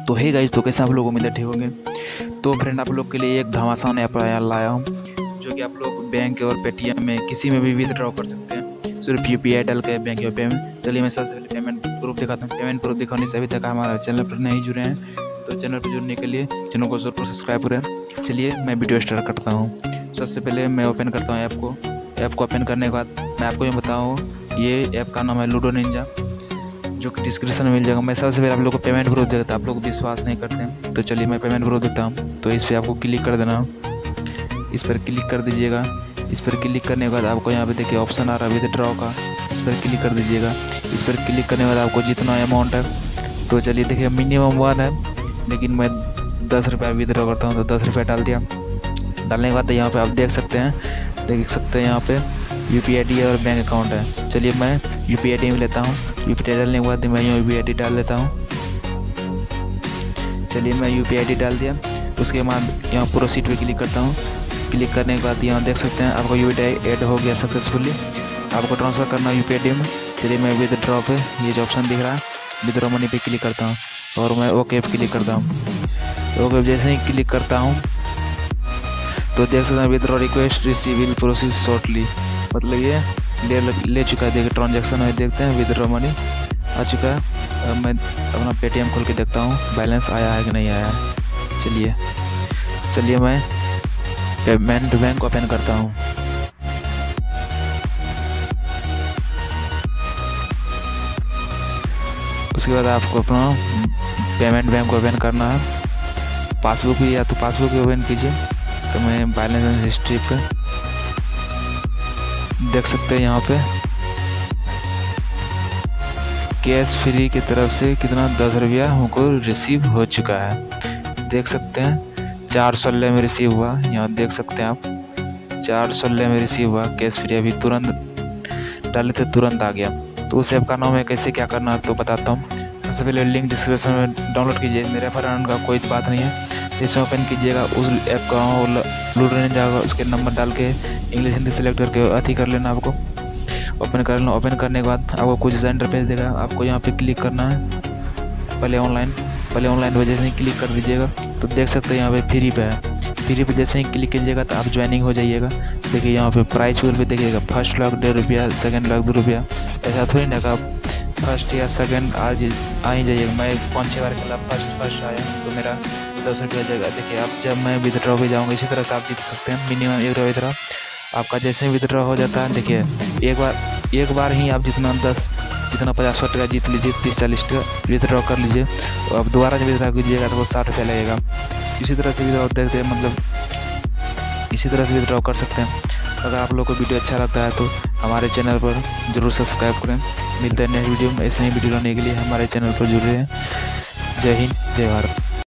तो hey guys, तो कैसे आप लोग उम्मीद है ठीक होंगे। तो फ्रेंड, आप लोग के लिए एक घमासान ऐप लाया हूँ जो कि आप लोग बैंक और पेटीएम में किसी में भी विदड्रॉ कर सकते हैं, सिर्फ यूपीआई डाल के बैंक या पेमेंट। चलिए मैं सबसे पहले पेमेंट प्रूफ दिखाता हूँ। पेमेंट प्रूफ दिखाने से अभी तक हमारे चैनल पर नहीं जुड़े हैं तो चैनल पर जुड़ने के लिए चैनल को जरूर सब्सक्राइब करें। चलिए मैं वीडियो स्टार्ट करता हूँ। सबसे पहले मैं ओपन करता हूँ ऐप को ओपन करने के बाद मैं आपको ये बताऊँ, ये ऐप का नाम है लूडो निंजा, जो कि डिस्क्रिप्शन में मिल जाएगा। मैं सबसे पहले आप लोग को पेमेंट प्रूफ देता, आप लोग विश्वास नहीं करते हैं तो चलिए मैं पेमेंट प्रूफ देता हूँ। तो इस पर आपको क्लिक कर देना, इस पर क्लिक कर दीजिएगा। इस पर क्लिक करने के बाद आपको यहाँ पे देखिए ऑप्शन आ रहा है विदड्रॉ का, इस पर क्लिक कर दीजिएगा। इस पर क्लिक करने के बाद आपको जितना अमाउंट है, तो चलिए देखिए मिनिमम 1 है, लेकिन मैं 10 रुपये विदड्रॉ करता हूँ तो 10 रुपये डाल दिया। डालने के बाद यहाँ पे आप देख सकते हैं यहाँ पे यूपीआई और बैंक अकाउंट है। चलिए मैं यूपीआई में लेता हूँ। यूपीआई डालने के बाद मैं यहाँ यूपीआई डाल लेता हूँ। चलिए मैं यूपीआई डाल दिया। उसके बाद यहाँ प्रोसीड पे क्लिक करता हूँ। क्लिक करने के बाद यहाँ देख सकते हैं आपका यूपीआई ऐड हो गया सक्सेसफुली। आपको ट्रांसफ़र करना है यूपीआई में। चलिए मैं विदड्रॉ पे ये जो ऑप्शन दिख रहा है विदड्रॉ मनी पे क्लिक करता हूँ और मैं ओके पे क्लिक करता हूँ। ओके जैसे ही क्लिक करता हूँ तो देख सकते हैं withdraw request receive will process shortly, मतलब ये ले चुका है। देखिए ट्रांजैक्शन में देखते हैं विदड्रॉ मनी आ चुका है। मैं अपना पेटीएम खोल के देखता हूँ बैलेंस आया है कि नहीं आया है। चलिए मैं पेमेंट बैंक ओपन करता हूँ। उसके बाद आपको अपना पेमेंट बैंक ओपन करना है। पासबुक भी या तो पासबुक भी ओपन कीजिए। तो मैं बैलेंस हिस्ट्री पे देख सकते हैं यहाँ पे कैश फ्री की तरफ से कितना 10 रुपया हमको रिसीव हो चुका है। देख सकते हैं 416 में रिसीव हुआ। यहाँ देख सकते हैं आप 416 में रिसीव हुआ कैश फ्री। अभी तुरंत डाले थे तुरंत आ गया। तो उस ऐप का नाम है, कैसे क्या करना है तो बताता हूँ। सबसे पहले लिंक डिस्क्रिप्शन में डाउनलोड कीजिए। मेरे रेफर का कोई बात नहीं है। जैसे ओपन कीजिएगा उस ऐप का लूडो निंजा जाएगा, उसके नंबर डाल के इंग्लिश हिंदी सेलेक्ट करके अथी कर लेना। आपको ओपन कर लेना। ओपन करने के बाद आपको कुछ ऐसा इंटरफेस देगा। आपको यहाँ पे क्लिक करना है पहले ऑनलाइन पे जैसे ही क्लिक कर दीजिएगा तो देख सकते हैं यहाँ पे फ्री पे है। फ्री पे जैसे ही क्लिक कीजिएगा तो आप ज्वाइनिंग हो जाइएगा। देखिए यहाँ पे प्राइस पूल पे देखिएगा फर्स्ट लाख 1.5 रुपया, सेकेंड लाख 2 रुपया। ऐसा थोड़ी ना आप फर्स्ट या सेकेंड आ ही जाइएगा। मैं 5-6 बार के फर्स्ट आया तो मेरा 10 रुपया जाएगा। देखिए आप जब मैं विदड्रॉ पे जाऊँगा इसी तरह से आप जीत सकते हैं। मिनिमम 1 रुपये तरह आपका जैसे ही विदड्रॉ हो जाता है। देखिए एक बार ही आप जितना 50-100 टका जीत लीजिए, 30-40 टका विदड्रॉ कर लीजिए। तो आप दोबारा जब विदड्रॉ कीजिएगा तो वो 60 रुपया लगेगा। इसी तरह से विदड्रॉ देखते हैं, मतलब इसी तरह से विदड्रॉ कर सकते हैं। अगर आप लोग को वीडियो अच्छा लगता है तो हमारे चैनल पर जरूर सब्सक्राइब करें। मिलते हैं नेक्स्ट वीडियो में। ऐसे ही वीडियो लाने के लिए हमारे चैनल पर जुड़े रहें। जय हिंद, जय भारत।